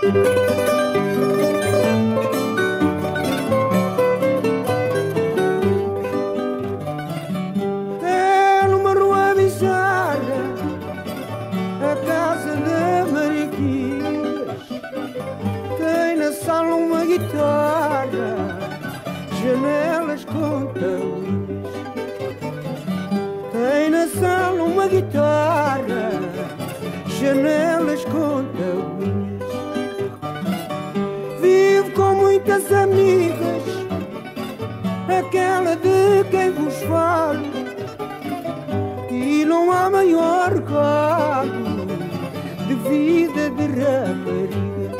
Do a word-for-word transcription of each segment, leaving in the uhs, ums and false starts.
É numa rua bizarra a casa da Mariquinhas. Tem na sala uma guitarra, janelas com tabuinhas. Tem na sala uma guitarra, janelas com tabuinhas. Vive com muitas amigas, aquela de quem vos falo, e não há maior gado de vida de rapariga.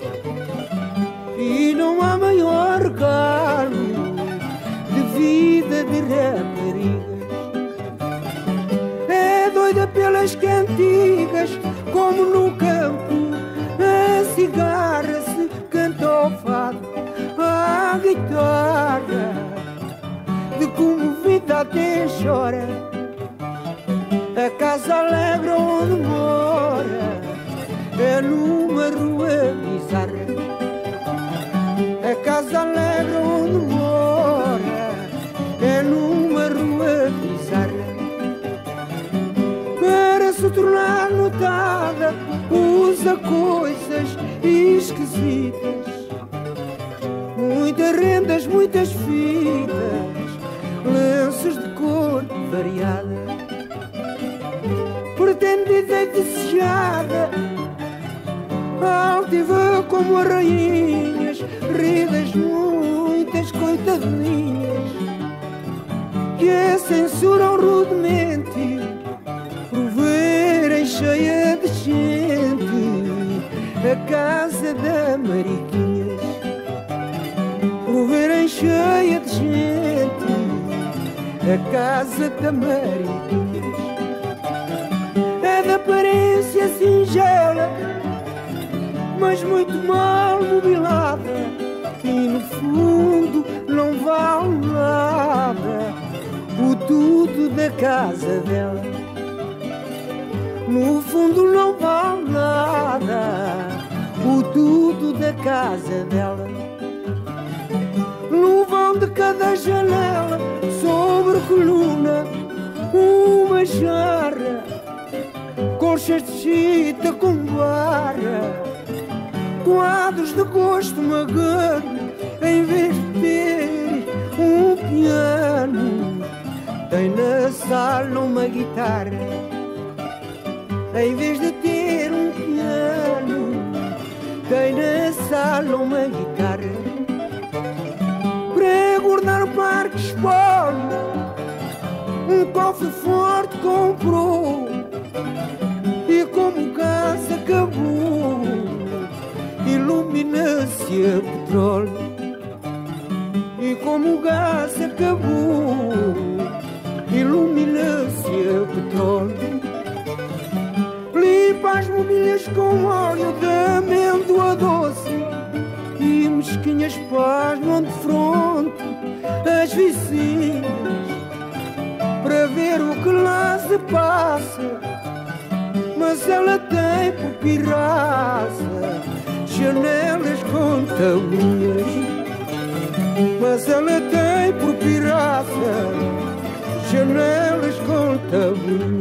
E não há maior gado de vida de rapariga. É doida pelas cantigas, como no campo a cigarra se canta ao fado, a guitarra de comovida até chora. A casa alegre onde mora é numa rua bizarra. A casa alegre onde mora é numa rua bizarra. Para se tornar notada usa coisas esquisitas, muitas rendas, muitas fitas, lenços de cor variada. Pretendida e desejada, altiva como as rainhas, ridas muitas coitadinhas, que a censuram rudemente por verem cheia de gente a casa da Mariquinhas. Por verem cheia de gente a casa da Mariquinhas. É de aparência singela, mas muito mal mobilada, e no fundo não vale nada o tudo da casa dela. No fundo não vale nada o tudo da casa dela. No vão de cada janela, sobre coluna, uma jarra, colchas de chita com barra, quadros de gosto magano. Em vez de ter um piano, tem na sala uma guitarra. Em vez de ter um piano, tem na sala uma guitarra. Para guardar o parque espólio, um cofre forte comprou, e como o gás acabou, ilumina-se a petróleo. E como o gás acabou, ilumina-se a petróleo. Limpa as mobílias com óleo de amêndoa doce, e mesquinhas pasmam de fronte as vizinhas para ver o que lá se passa. Mas ela tem por pirraça janelas com tabuinhas. Mas ela tem por pirraça janelas com tabuinhas.